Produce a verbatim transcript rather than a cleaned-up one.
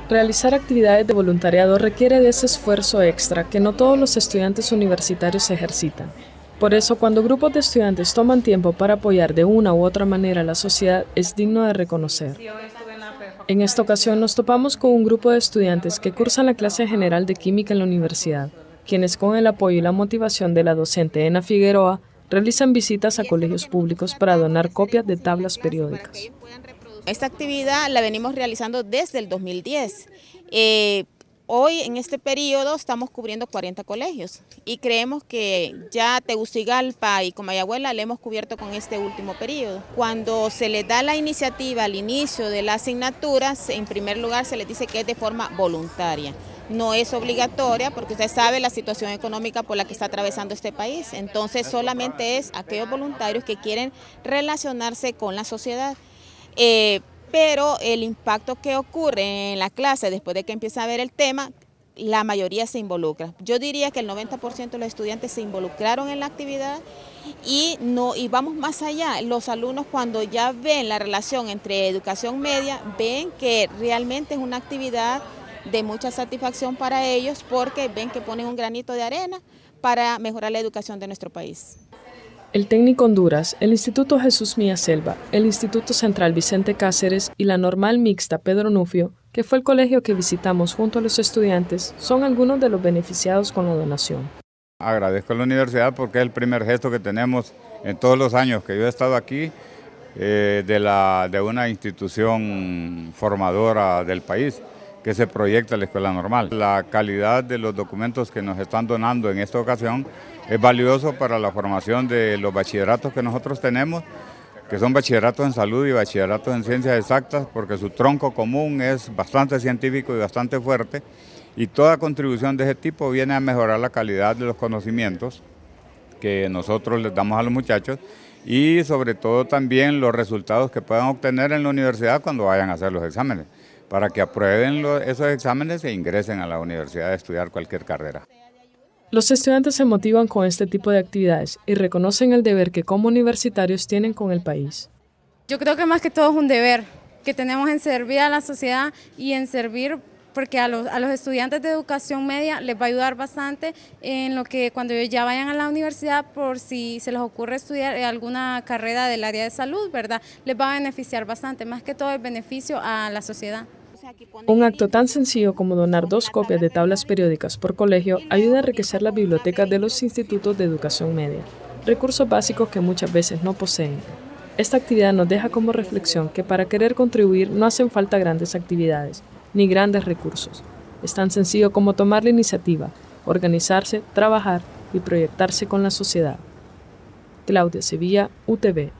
Realizar actividades de voluntariado requiere de ese esfuerzo extra que no todos los estudiantes universitarios ejercitan. Por eso, cuando grupos de estudiantes toman tiempo para apoyar de una u otra manera a la sociedad, es digno de reconocer. En esta ocasión nos topamos con un grupo de estudiantes que cursan la clase general de química en la universidad, quienes con el apoyo y la motivación de la docente Ena Figueroa, realizan visitas a colegios públicos para donar copias de tablas periódicas. Esta actividad la venimos realizando desde el dos mil diez. Eh, hoy en este periodo estamos cubriendo cuarenta colegios y creemos que ya Tegucigalpa y Comayagüela le hemos cubierto con este último periodo. Cuando se les da la iniciativa al inicio de la asignatura, en primer lugar se les dice que es de forma voluntaria. No es obligatoria porque usted sabe la situación económica por la que está atravesando este país. Entonces solamente es aquellos voluntarios que quieren relacionarse con la sociedad. Eh, pero el impacto que ocurre en la clase después de que empieza a ver el tema, la mayoría se involucra. Yo diría que el noventa por ciento de los estudiantes se involucraron en la actividad y, no, y vamos más allá. Los alumnos cuando ya ven la relación entre educación media, ven que realmente es una actividad de mucha satisfacción para ellos porque ven que ponen un granito de arena para mejorar la educación de nuestro país. El Técnico Honduras, el Instituto Jesús Mía Selva, el Instituto Central Vicente Cáceres y la Normal Mixta Pedro Nufio, que fue el colegio que visitamos junto a los estudiantes, son algunos de los beneficiados con la donación. Agradezco a la universidad porque es el primer gesto que tenemos en todos los años que yo he estado aquí eh, de, la, de una institución formadora del país que se proyecta la Escuela Normal. La calidad de los documentos que nos están donando en esta ocasión es valioso para la formación de los bachilleratos que nosotros tenemos, que son bachilleratos en salud y bachilleratos en ciencias exactas, porque su tronco común es bastante científico y bastante fuerte, y toda contribución de ese tipo viene a mejorar la calidad de los conocimientos que nosotros les damos a los muchachos y sobre todo también los resultados que puedan obtener en la universidad cuando vayan a hacer los exámenes, para que aprueben los, esos exámenes e ingresen a la universidad a estudiar cualquier carrera. Los estudiantes se motivan con este tipo de actividades y reconocen el deber que como universitarios tienen con el país. Yo creo que más que todo es un deber que tenemos en servir a la sociedad y en servir porque a los, a los estudiantes de educación media les va a ayudar bastante en lo que cuando ellos ya vayan a la universidad, por si se les ocurre estudiar alguna carrera del área de salud, ¿verdad? Les va a beneficiar bastante, más que todo el beneficio a la sociedad. Un acto tan sencillo como donar dos copias de tablas periódicas por colegio ayuda a enriquecer las bibliotecas de los institutos de educación media, recursos básicos que muchas veces no poseen. Esta actividad nos deja como reflexión que para querer contribuir no hacen falta grandes actividades, ni grandes recursos. Es tan sencillo como tomar la iniciativa, organizarse, trabajar y proyectarse con la sociedad. Claudia Sevilla, U T V.